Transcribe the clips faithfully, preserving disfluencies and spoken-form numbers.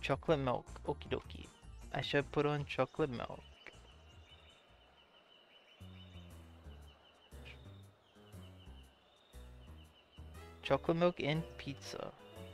chocolate milk. Okie dokie. I should put on chocolate milk. Chocolate milk and pizza.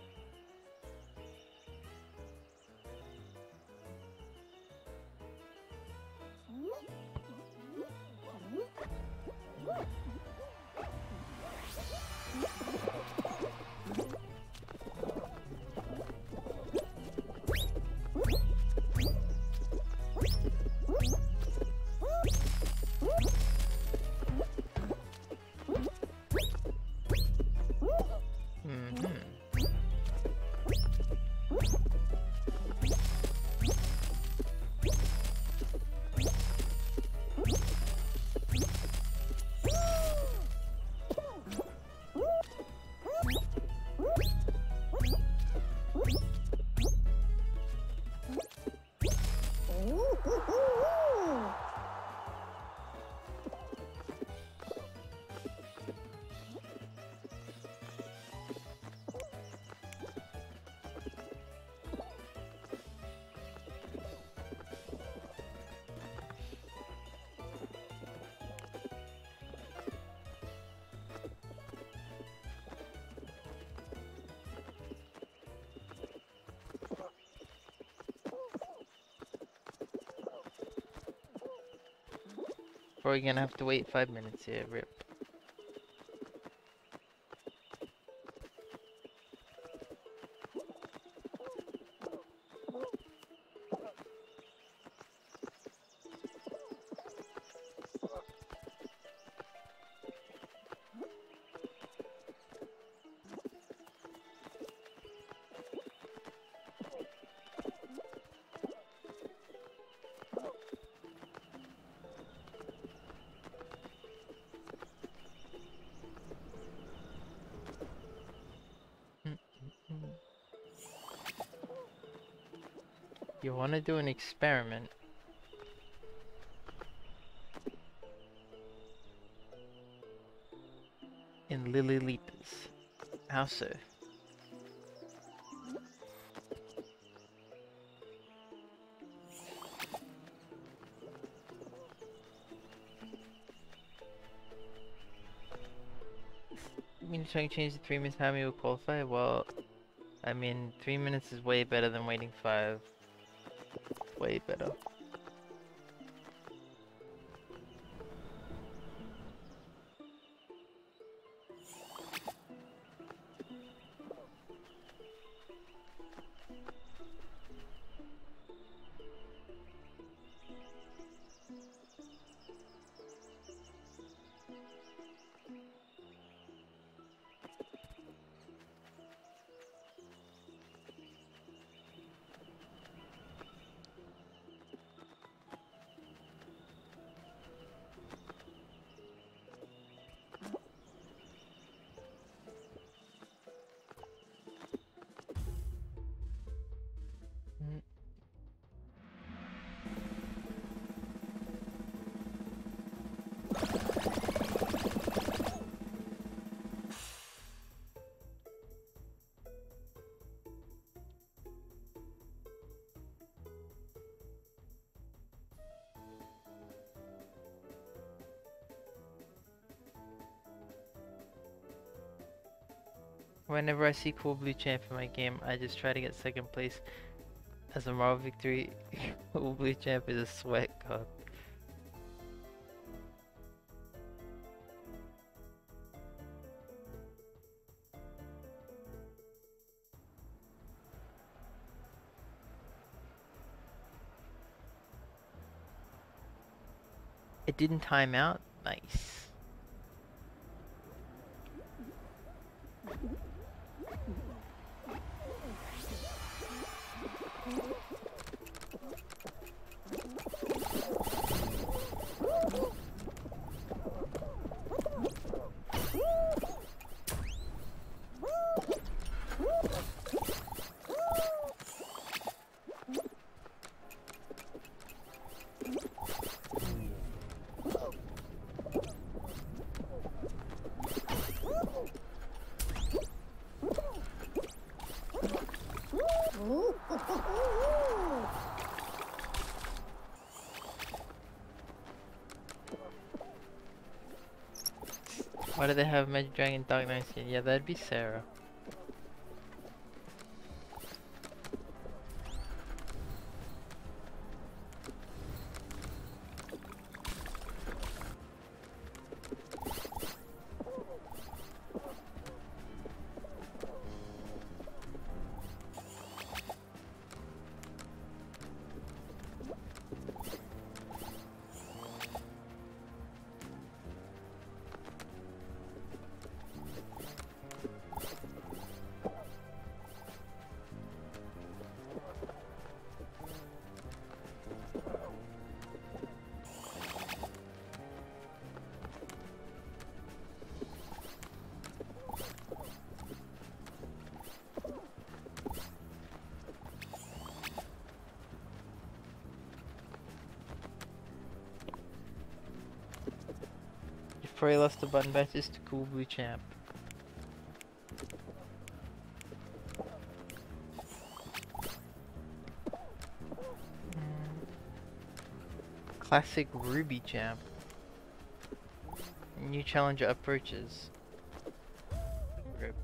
Probably gonna have to wait five minutes here, rip. You wanna do an experiment? In Lililitas. How so? You mean trying to change the three minutes how many will qualify? Well, I mean, three minutes is way better than waiting five. Way better. Whenever I see cool blue champ in my game, I just try to get second place as a moral victory. Cool blue champ is a sweat god. It didn't time out? Nice. Why do they have Magic Dragon Dark Knight skin? Yeah, that'd be Sarah. Before he lost the button badges to Cool Blue Champ. Classic Ruby Champ. New challenger approaches. Rip.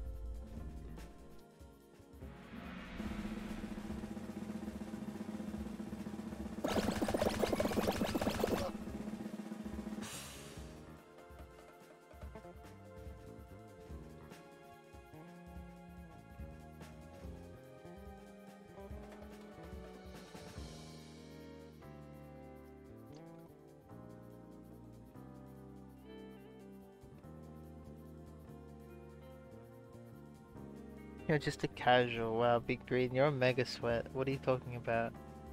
You're just a casual. Wow, Big Green, you're a mega sweat. What are you talking about?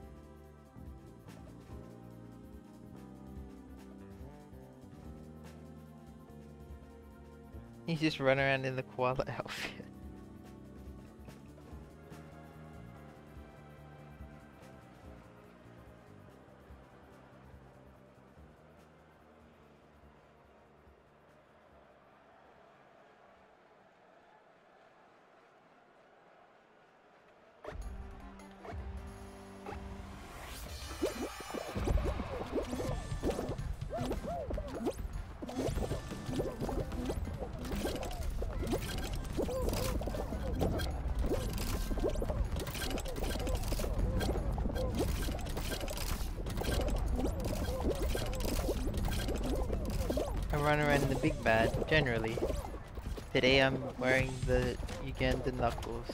He's just running around in the koala outfit. I run around in the big bad, generally. Today I'm wearing the Ugandan knuckles.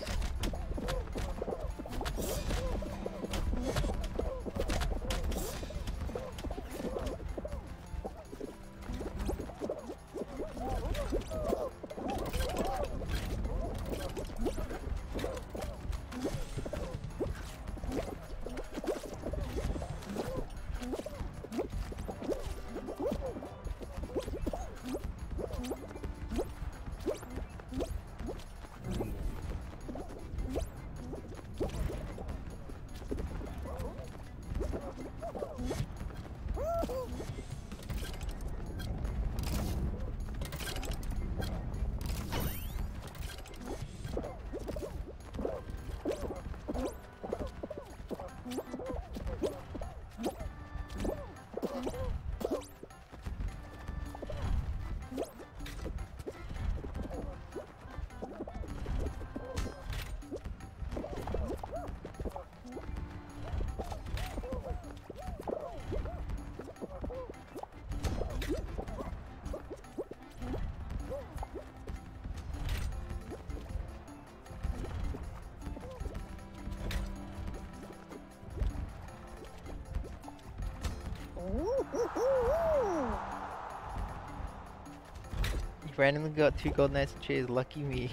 You randomly got two gold knights and chairs, lucky me.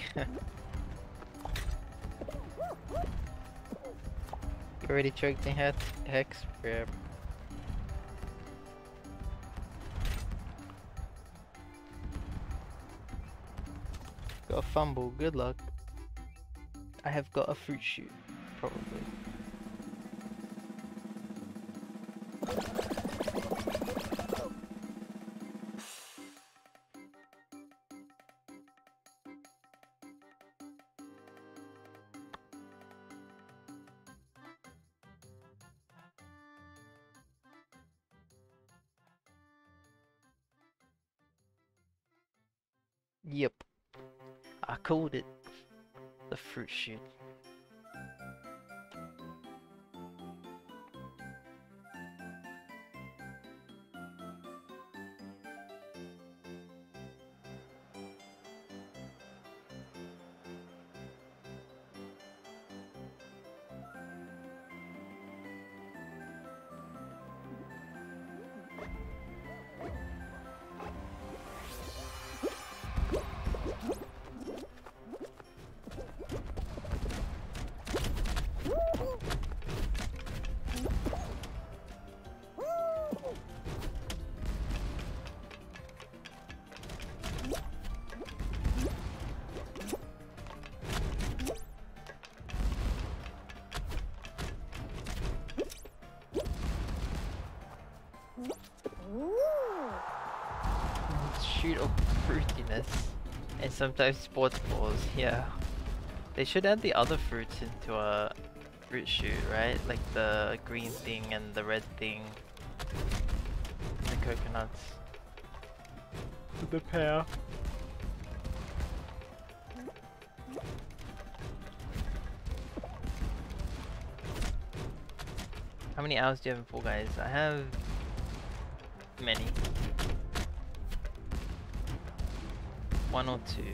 You already choked in hex, hex grab. Got a fumble, good luck. I have got a fruit shoot, probably. Yep. I called it. The fruit shoot. Shoot of fruitiness. And sometimes sports balls, yeah. They should add the other fruits into a fruit shoot, right? Like the green thing and the red thing. The coconuts. The pear. How many hours do you have in Fall Guys? I have many. One or two.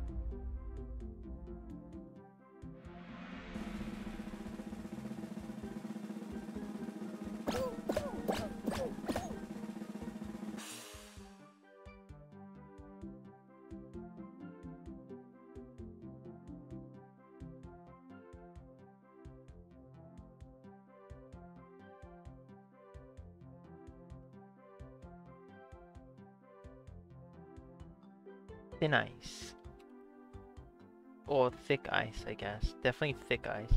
Thin ice. Or thick ice, I guess. Definitely thick ice.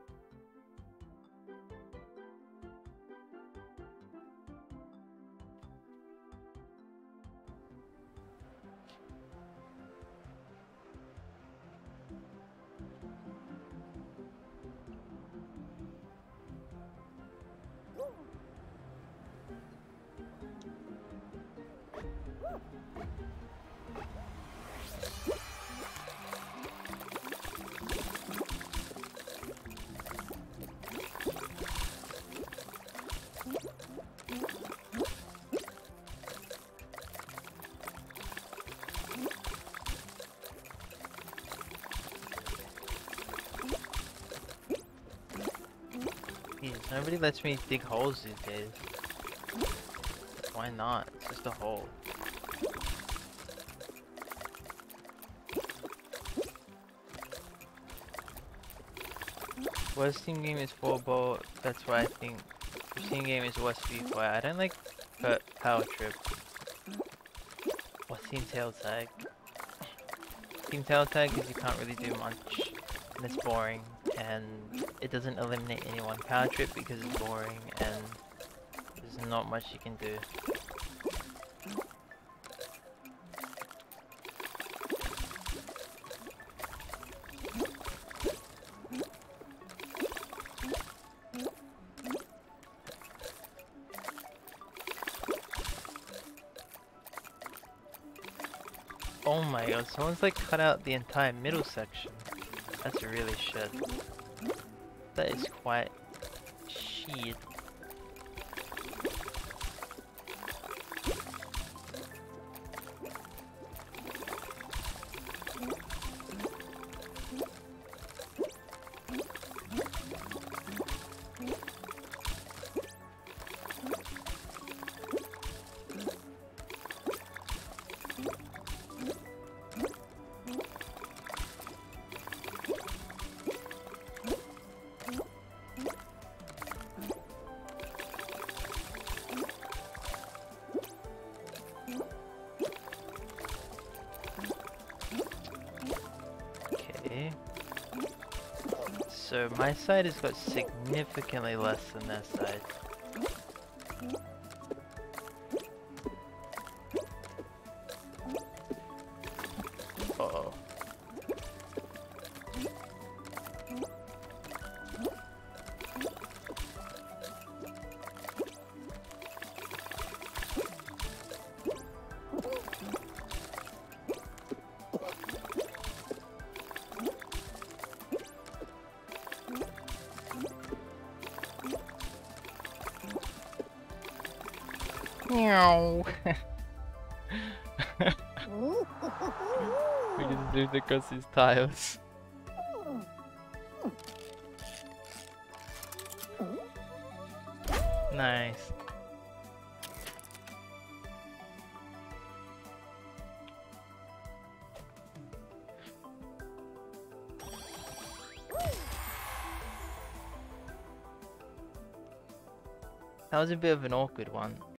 Jeez, nobody lets me dig holes these days. Why not? It's just a hole. Worst team game is four ball. That's why I think the team game is worst for you. Why I don't like power trip or team tail tag. Team tail tag because you can't really do much and it's boring and it doesn't eliminate anyone. Power trip because it's boring and there's not much you can do. Oh my god, someone's like cut out the entire middle section. That's really shit. That is quite shit. So my side has got significantly less than their side. Uh-oh. Meow. We just do the Gussie's tiles. Nice. That was a bit of an awkward one.